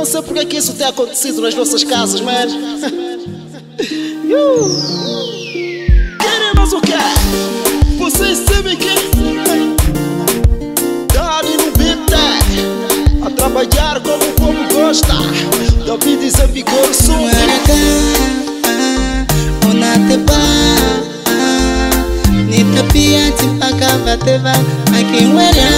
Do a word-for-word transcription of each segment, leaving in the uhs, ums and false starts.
sei porque é que isso tem acontecido nas nossas casas, mas... Queremos o quê? Vocês sabem que... Dali no beat, a trabalhar como o povo gosta. David e Zé Vigor são... Nitapia tipaka vateva akiwera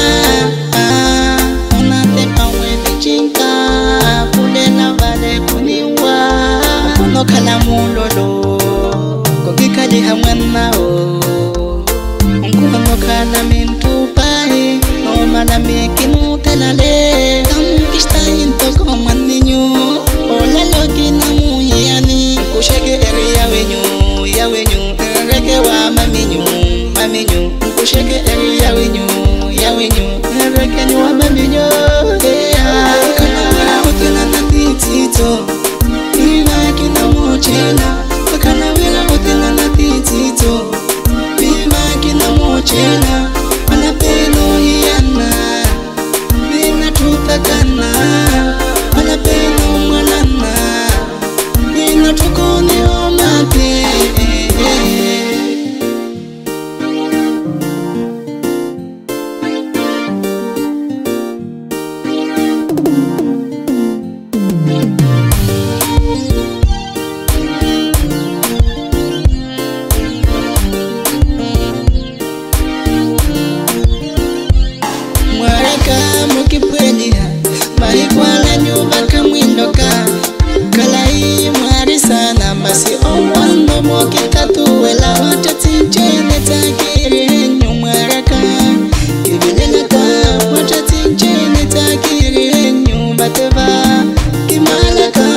unatepa wede chinka pulela vale kuniwa kuno kala mulolo kokikali hamwana o kuno kala mintupai no mana mekinu telale kamkista into komaninyu ola lokina muyani kushege area wenyu ya wenyu reke wa maminyu maminyu kushege eri ya wenyu ya wenyu reke ni wa maminyu kana wira hotela na titito ina kina mochela kana wira hotela na titito ina kina mochela ana peno yana nina tutakana ana peno mwanana nina tukoni omate Marikwala nyuba kamwindoka kalai mwari sana basi omwando moke katuwela watatinchene takiri nyumwaraka kibilelaka watatinchene takiri nyumbateva kimalaka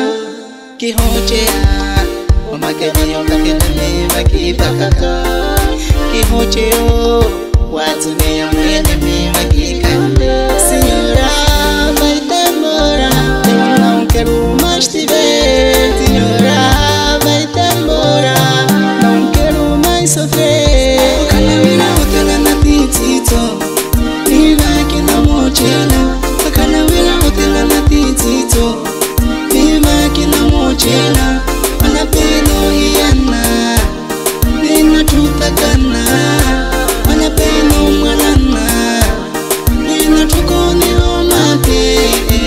kihochea omakejiyo kakename makipakaka kihocheo watune ya mwene mimakikande Senhora, vai demorar, eu não quero mais te ver. Senhora, vai demorar, não quero mais sofrer. Kanawira hotela na titito, viva aqui na mochila. Kanawira hotela na titito, viva aqui na mochila. Ana peno yana, nina tutakana. Ana peno mwanana. Tukoni omate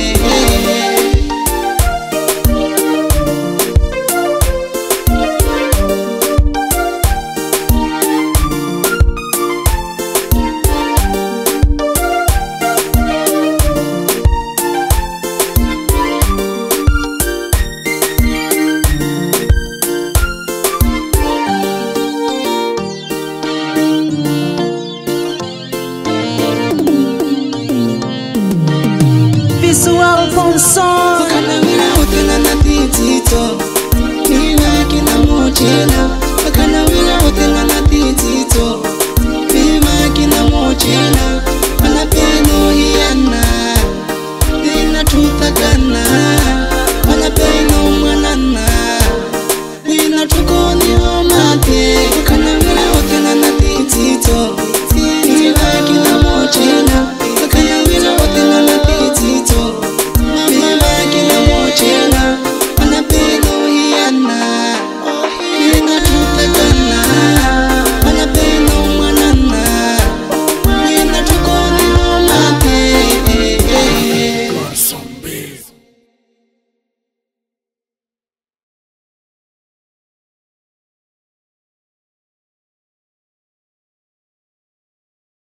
Visual Fonson Kanawira hotela na titito Viva kina mochila Kanawira hotela na titito Viva kina mochila